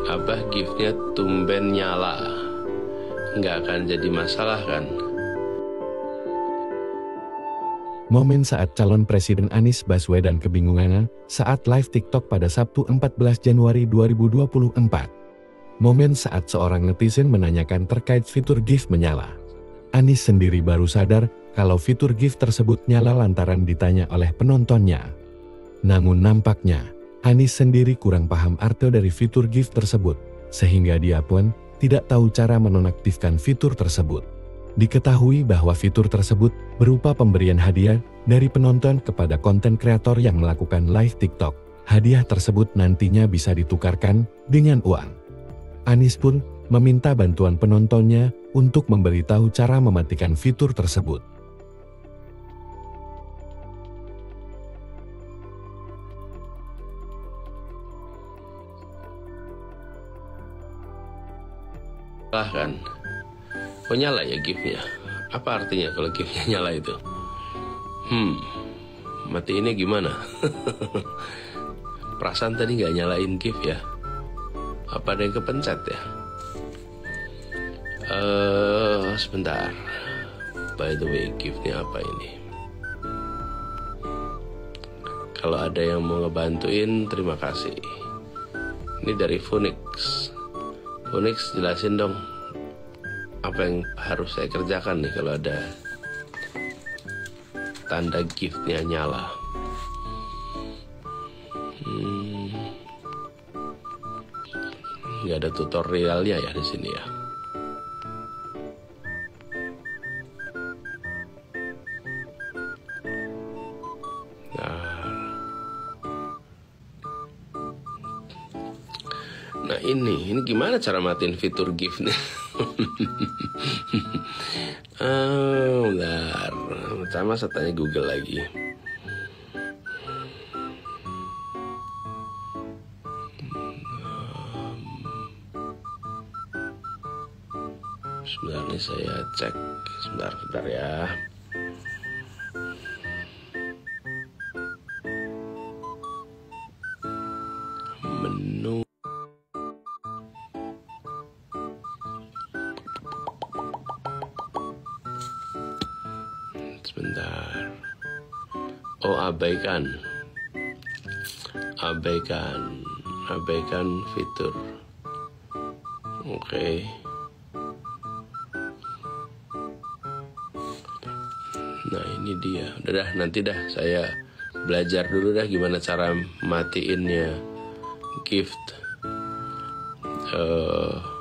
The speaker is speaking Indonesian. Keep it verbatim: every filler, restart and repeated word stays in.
Abah giftnya tumben nyala, nggak akan jadi masalah kan? Momen saat calon Presiden Anies Baswedan kebingungan saat live TikTok pada Sabtu empat belas Januari dua ribu dua puluh empat. Momen saat seorang netizen menanyakan terkait fitur GIF menyala. Anies sendiri baru sadar kalau fitur GIF tersebut nyala lantaran ditanya oleh penontonnya. Namun nampaknya, Anies sendiri kurang paham arti dari fitur GIF tersebut, sehingga dia pun tidak tahu cara menonaktifkan fitur tersebut. Diketahui bahwa fitur tersebut berupa pemberian hadiah dari penonton kepada konten kreator yang melakukan live TikTok. Hadiah tersebut nantinya bisa ditukarkan dengan uang. Anies pun meminta bantuan penontonnya untuk memberitahu cara mematikan fitur tersebut. Lah kan? Kok nyala ya GIF-nya? Apa artinya kalau GIF-nya nyala itu? Hmm, matiinnya gimana? Perasaan tadi nggak nyalain GIF ya? Apa ada yang kepencet ya? Eh, uh, sebentar. By the way, GIF-nya apa ini? Kalau ada yang mau ngebantuin, terima kasih. Ini dari Phoenix. Phoenix, jelasin dong apa yang harus saya kerjakan nih kalau ada tanda GIF-nya nyala. Hmm, nggak ada tutorialnya ya di sini ya. Nah, nah ini, ini gimana cara matiin fitur GIF nih? Ah, bentar. Pertama saya tanya Google lagi. Sebentar nih saya cek. Sebentar, sebentar ya. Menu. Sebentar. Oh, abaikan. Abaikan. Abaikan fitur. Oke. Okay. Nah, ini dia. Udah dah, nanti dah saya belajar dulu dah gimana cara matiinnya gift. Uh,